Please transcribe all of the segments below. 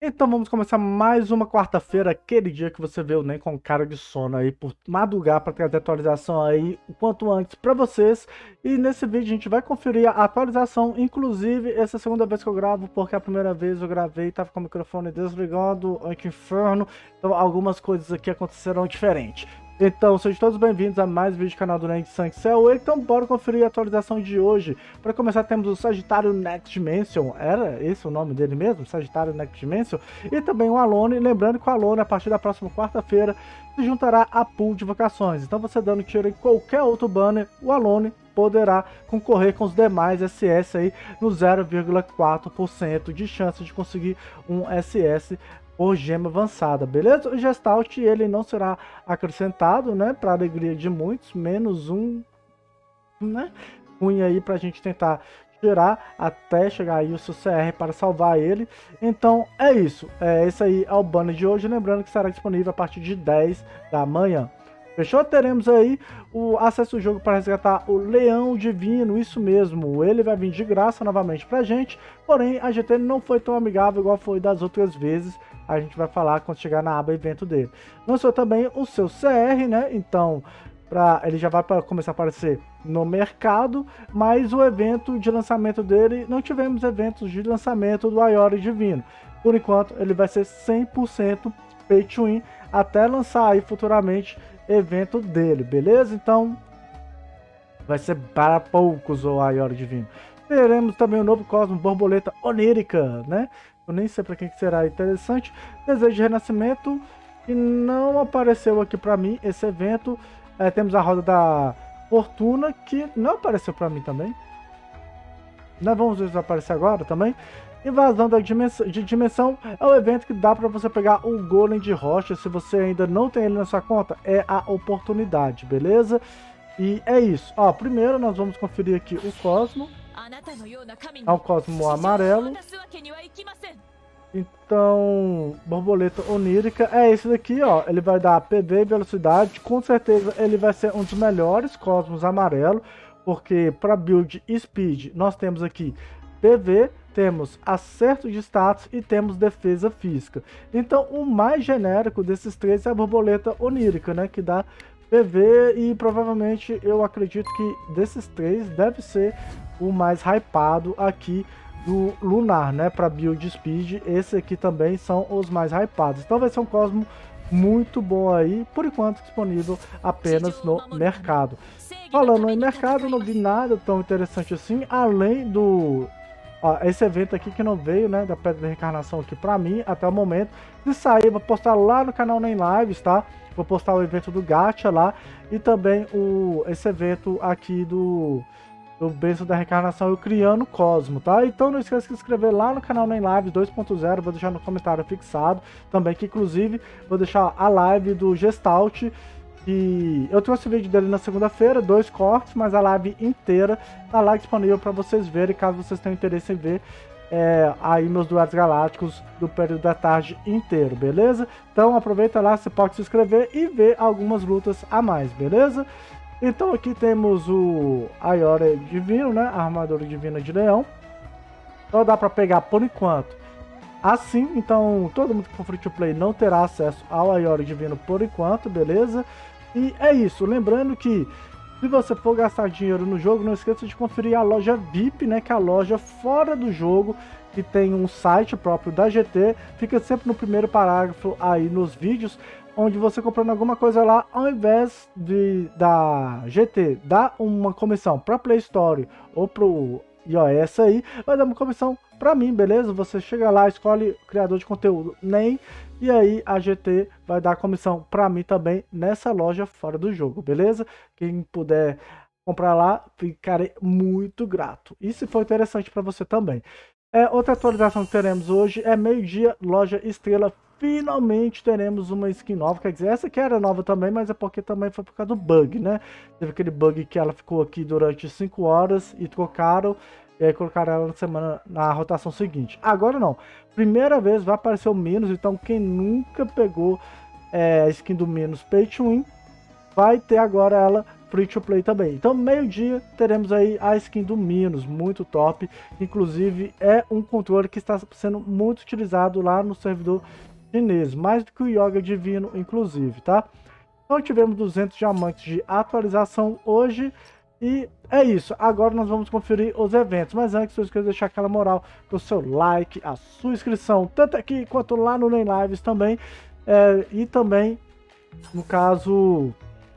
Então vamos começar mais uma quarta-feira, aquele dia que você vê o NEM com cara de sono aí por madrugar para trazer atualização aí o quanto antes para vocês. E nesse vídeo a gente vai conferir a atualização, inclusive essa é a segunda vez que eu gravo, porque a primeira vez eu gravei e tava com o microfone desligado, ai que inferno, então algumas coisas aqui acontecerão diferente. Então, sejam todos bem-vindos a mais um vídeo do canal do NEM de Sancel. Então, bora conferir a atualização de hoje. Para começar, temos o Sagitário Next Dimension. Era esse o nome dele mesmo? Sagitário Next Dimension. E também o Alone. Lembrando que o Alone, a partir da próxima quarta-feira, se juntará a pool de vocações. Então, você dando tiro em qualquer outro banner, o Alone poderá concorrer com os demais SS aí no 0,4% de chance de conseguir um SS por gema avançada, beleza? O Gestalt ele não será acrescentado, né? Para alegria de muitos, menos um, né? Ruim aí para a gente tentar tirar até chegar aí o seu CR para salvar ele. Então é isso. Esse aí é o banner de hoje. Lembrando que estará disponível a partir de 10 da manhã. Fechou? Teremos aí o acesso ao jogo para resgatar o Leão Divino, isso mesmo, ele vai vir de graça novamente pra gente, porém a GT não foi tão amigável igual foi das outras vezes, a gente vai falar quando chegar na aba evento dele. Lançou também o seu CR, né, então ele já vai começar a aparecer no mercado, mas o evento de lançamento dele, não tivemos eventos de lançamento do Aiori Divino, por enquanto ele vai ser 100% pay to win, até lançar aí futuramente evento dele, beleza? Então vai ser para poucos o Aiori Divino. Teremos também o novo Cosmo Borboleta Onírica, né? Eu nem sei para quem que será interessante. Desejo de Renascimento, que não apareceu aqui para mim esse evento. Temos a Roda da Fortuna, que não apareceu para mim também. Nós vamos ver se vai aparecer agora também. Invasão de dimensão é o evento que dá para você pegar o Golem de Rocha. Se você ainda não tem ele na sua conta, é a oportunidade, beleza? E é isso. Ó, primeiro nós vamos conferir aqui o Cosmo. É um Cosmo amarelo. Então, Borboleta Onírica é esse daqui, ó. Ele vai dar PV e velocidade. Com certeza ele vai ser um dos melhores Cosmos amarelo, porque para build Speed nós temos aqui PV, temos acerto de status e temos defesa física. Então o mais genérico desses três é a Borboleta Onírica, né, que dá PV, e provavelmente eu acredito que desses três deve ser o mais hypado aqui do Lunar, né, para build speed. Esse aqui também são os mais hypados. Então vai ser um Cosmo muito bom aí, por enquanto disponível apenas no mercado. Falando em mercado, não vi nada tão interessante assim, além do esse evento aqui que não veio, né, da Pedra da Reencarnação aqui pra mim, até o momento. Se sair, vou postar lá no canal NEM Lives, tá? Vou postar o evento do Gacha lá, e também esse evento aqui do Benção da Reencarnação, eu criando Cosmo, tá? Então não esqueça de se inscrever lá no canal NEM Lives 2.0, vou deixar no comentário fixado também, que inclusive vou deixar a live do Gestalt. E eu trouxe o vídeo dele na segunda-feira, 2 cortes, mas a live inteira tá lá disponível para vocês verem, caso vocês tenham interesse em ver aí meus duelos galácticos do período da tarde inteiro, beleza? Então aproveita lá, você pode se inscrever e ver algumas lutas a mais, beleza? Então aqui temos o Aiori Divino, né? A armadura divina de leão. Só dá para pegar por enquanto assim, então todo mundo que for free to play não terá acesso ao Aiori Divino por enquanto, beleza? E é isso, lembrando que se você for gastar dinheiro no jogo, não esqueça de conferir a loja VIP, né, que é a loja fora do jogo, que tem um site próprio da GT, fica sempre no primeiro parágrafo aí nos vídeos, onde você comprando alguma coisa lá, ao invés da GT dar uma comissão para Play Store ou pro iOS aí, vai dar uma comissão para mim, beleza? Você chega lá, escolhe criador de conteúdo NEM, e aí a GT vai dar comissão para mim também nessa loja fora do jogo, beleza? Quem puder comprar lá, ficarei muito grato. E se for interessante para você também. Outra atualização que teremos hoje é meio-dia, loja Estrela. Finalmente teremos uma skin nova, quer dizer, essa aqui era nova também, mas é porque também foi por causa do bug, né? Teve aquele bug que ela ficou aqui durante 5 horas e trocaram, e aí colocaram ela na rotação seguinte. Agora não, primeira vez vai aparecer o menos, então quem nunca pegou a skin do menos Pay to Win, vai ter agora ela free to play também. Então, meio-dia, teremos aí a skin do Minos, muito top. Inclusive, é um controle que está sendo muito utilizado lá no servidor chinês, mais do que o Yoga Divino, inclusive, tá? Então, tivemos 200 diamantes de atualização hoje. E é isso, agora nós vamos conferir os eventos, mas antes eu esqueço de deixar aquela moral com o seu like, a sua inscrição, tanto aqui quanto lá no Nem Lives também, e também, no caso,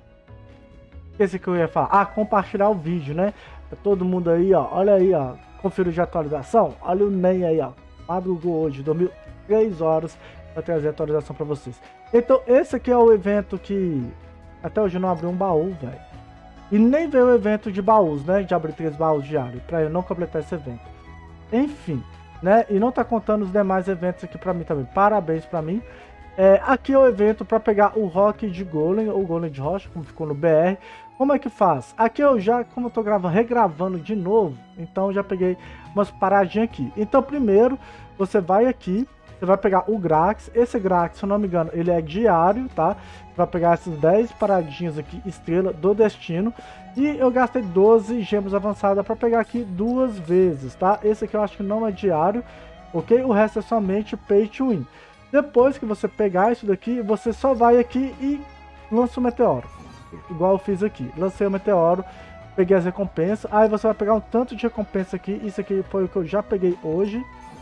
esse que eu ia falar, compartilhar o vídeo, né? Todo mundo aí, ó, olha aí, ó, confira de atualização, olha o Nem aí, ó, madrugou hoje, dormiu 3 horas para trazer a atualização para vocês. Então esse aqui é o evento que até hoje eu não abri um baú, velho. E nem veio o evento de baús, né? De abrir 3 baús diários, para eu não completar esse evento. Enfim, né? E não tá contando os demais eventos aqui para mim também. Parabéns para mim. Aqui é o evento para pegar o Rock de Golem, ou Golem de Rocha, como ficou no BR. Como é que faz? Aqui eu já, como eu tô regravando de novo, então já peguei umas paradinhas aqui. Então primeiro, você vai aqui, você vai pegar o Grax. Esse Grax, se eu não me engano, ele é diário, tá? Você vai pegar essas 10 paradinhas aqui, estrela do destino. E eu gastei 12 gemas avançadas para pegar aqui 2 vezes, tá? Esse aqui eu acho que não é diário, ok? O resto é somente pay to win. Depois que você pegar isso daqui, você só vai aqui e lança o meteoro. Igual eu fiz aqui. Lancei o meteoro, peguei as recompensas. Aí você vai pegar um tanto de recompensa aqui. Isso aqui foi o que eu já peguei hoje.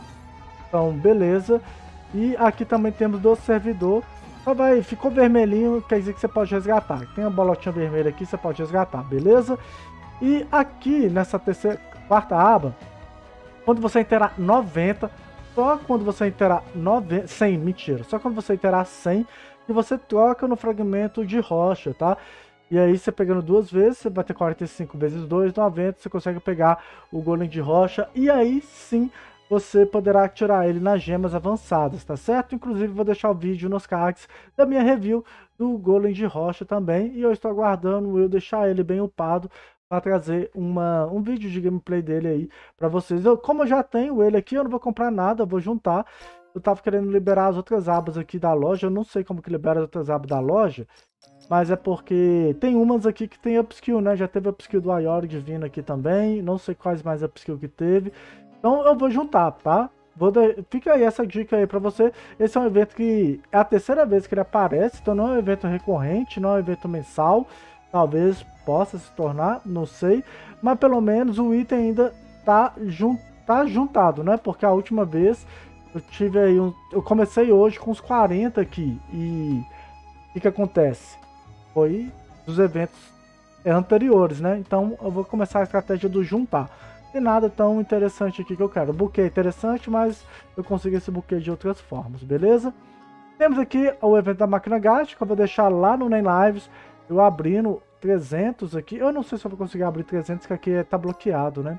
Então, beleza. E aqui também temos do servidor. Ficou vermelhinho, quer dizer que você pode resgatar. Tem uma bolotinha vermelha aqui, você pode resgatar, beleza? E aqui nessa quarta aba, quando você interar 90, só quando você interar 100, mentira, só quando você interar 100, que você troca no fragmento de rocha, tá? E aí você pegando 2 vezes, você vai ter 45 vezes 2, 90, você consegue pegar o golem de rocha, e aí sim você poderá tirar ele nas gemas avançadas, tá certo? Inclusive vou deixar o vídeo nos cards da minha review do golem de rocha também, e eu estou aguardando eu deixar ele bem upado para trazer um vídeo de gameplay dele aí para vocês. Como eu já tenho ele aqui, eu não vou comprar nada, eu vou juntar. Eu tava querendo liberar as outras abas aqui da loja, eu não sei como que libera as outras abas da loja, mas é porque tem umas aqui que tem upskill, né? Já teve upskill do Ayori Divino aqui também, não sei quais mais upskill que teve. Então eu vou juntar, tá? Fica aí essa dica aí pra você. Esse é um evento que é a terceira vez que ele aparece, então não é um evento recorrente, não é um evento mensal. Talvez possa se tornar, não sei. Mas pelo menos o item ainda tá juntado, né? Porque a última vez eu tive aí eu comecei hoje com uns 40 aqui. E o que acontece? Foi dos eventos anteriores, né? Então eu vou começar a estratégia do juntar. Tem nada tão interessante aqui que eu quero. O buquê é interessante, mas eu consigo esse buquê de outras formas, beleza? Temos aqui o evento da máquina gástrica, eu vou deixar lá no Nem Lives, eu abrindo 300 aqui. Eu não sei se eu vou conseguir abrir 300, que aqui tá bloqueado, né?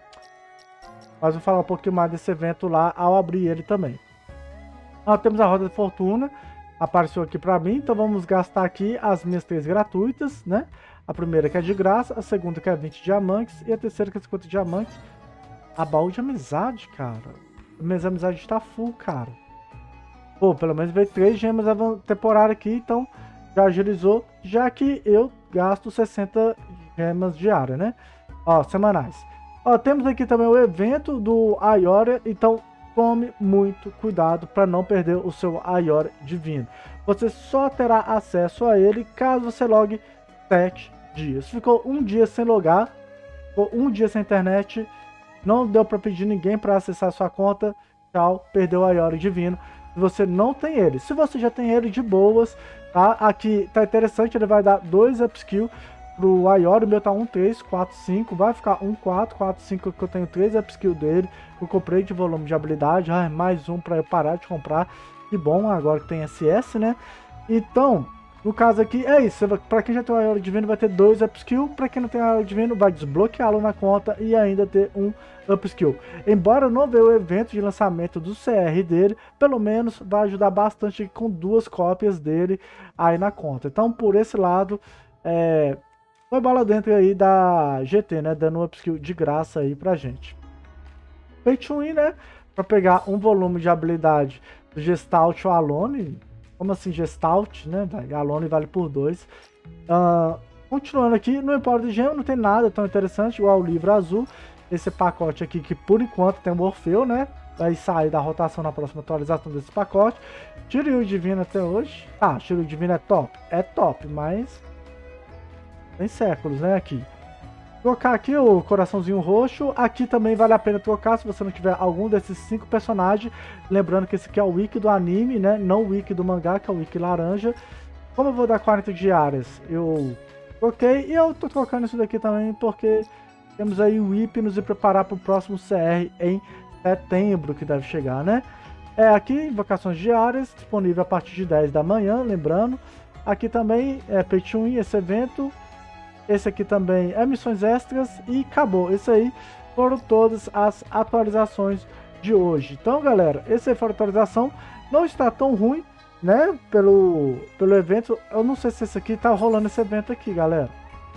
Mas vou falar um pouquinho mais desse evento lá ao abrir ele também. Temos a roda de fortuna, apareceu aqui pra mim, então vamos gastar aqui as minhas 3 gratuitas, né? A primeira que é de graça, a segunda que é 20 diamantes e a terceira que é 50 diamantes. A baú de amizade, cara. Minhas amizades tá full, cara. Pô, pelo menos veio 3 gemas temporárias aqui, então já agilizou, já que eu gasto 60 gemas diárias, né? Ó, semanais. Ó, temos aqui também o evento do Ayori, então tome muito cuidado para não perder o seu Ayori divino. Você só terá acesso a ele caso você logue 7 dias. Ficou um dia sem logar, ficou um dia sem internet, não deu para pedir ninguém para acessar sua conta, tchau, perdeu o Ayori divino. Você não tem ele. Se você já tem ele, de boas, tá? Aqui tá interessante, ele vai dar 2 upskill pro Ayori, o meu tá 1, 3, 4, 5, vai ficar 1, 4, 4, 5, que eu tenho 3 upskill dele, eu comprei de volume de habilidade, mais um para eu parar de comprar, que bom, agora que tem SS, né? Então, no caso aqui, é isso, para quem já tem o Ayori divino vai ter 2 upskill, para quem não tem o Ayori divino vai desbloqueá-lo na conta e ainda ter um upskill. Embora eu não veja o evento de lançamento do CR dele, pelo menos vai ajudar bastante com 2 cópias dele aí na conta. Então, por esse lado, foi bola dentro aí da GT, né, dando um upskill de graça aí pra gente. Pay to win, né, para pegar um volume de habilidade do Gestalt ou Alone. Como assim Gestalt, né? Alone vale por 2. Continuando aqui, no Empório de Gema não tem nada tão interessante, igual o livro azul. Esse pacote aqui que por enquanto tem o Morfeu, né? Vai sair da rotação na próxima atualização desse pacote. Shiryu Divino até hoje. Ah, Shiryu Divino é top. É top, mas tem séculos, né, aqui. Trocar aqui o coraçãozinho roxo. Aqui também vale a pena trocar se você não tiver algum desses 5 personagens. Lembrando que esse aqui é o wiki do anime, né? Não o wiki do mangá, que é o wiki laranja. Como eu vou dar 40 diárias, eu troquei. E eu tô trocando isso daqui também porque temos aí o IP nos preparar para o próximo CR em setembro, que deve chegar, né? Aqui, invocações diárias, disponível a partir de 10 da manhã, lembrando. Aqui também é Pay to Win, esse evento. Esse aqui também é missões extras e acabou. Isso aí foram todas as atualizações de hoje. Então, galera, essa aí foi a atualização. Não está tão ruim, né? Pelo evento. Eu não sei se esse aqui tá rolando esse evento aqui, galera.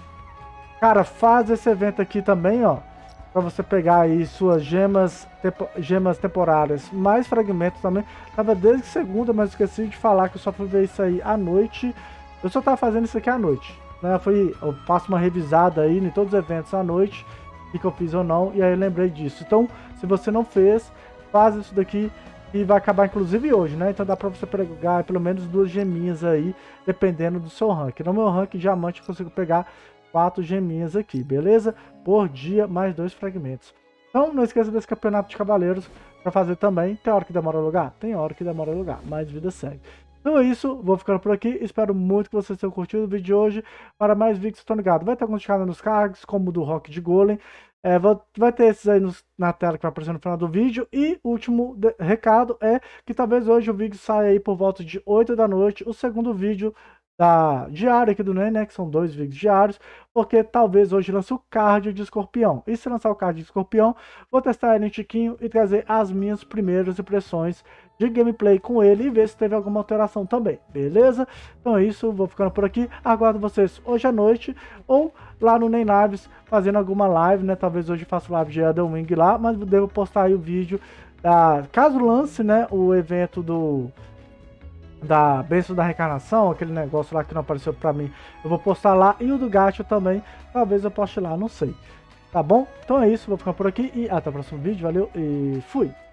Cara, faz esse evento aqui também, ó. Pra você pegar aí suas gemas temporárias. Mais fragmentos também. Tava desde segunda, mas esqueci de falar que eu só fui ver isso aí à noite. Eu só tava fazendo isso aqui à noite. Né? Eu faço uma revisada aí em todos os eventos à noite, o que eu fiz ou não, e aí eu lembrei disso. Então, se você não fez, faz isso daqui e vai acabar inclusive hoje, né? Então dá pra você pegar pelo menos 2 geminhas aí, dependendo do seu rank. No meu rank diamante eu consigo pegar 4 geminhas aqui, beleza? Por dia, mais 2 fragmentos. Então não esqueça desse campeonato de cavaleiros pra fazer também. Tem hora que demora a lugar? Tem hora que demora a lugar, mas vida segue. Então é isso, vou ficando por aqui, espero muito que vocês tenham curtido o vídeo de hoje. Para mais vídeos, estão ligados, vai ter alguns canais nos cards, como o do Rock de Golem. Vai ter esses aí na tela que vai aparecer no final do vídeo. E o último recado é que talvez hoje o vídeo saia aí por volta de 8 da noite, o segundo vídeo diário aqui do NEM, né, que são 2 vídeos diários, porque talvez hoje lance o card de Escorpião. E se lançar o card de Escorpião, vou testar ele em Tiquinho e trazer as minhas primeiras impressões de gameplay com ele e ver se teve alguma alteração também, beleza? Então é isso, vou ficando por aqui, aguardo vocês hoje à noite ou lá no NEM Lives, fazendo alguma live, né, talvez hoje faça live de Elden Ring lá, mas devo postar aí o vídeo, caso lance, né, o evento da Bênção da Reencarnação, aquele negócio lá que não apareceu pra mim, eu vou postar lá, e o do Gacho também, talvez eu poste lá, não sei. Tá bom? Então é isso, vou ficar por aqui e até o próximo vídeo, valeu e fui!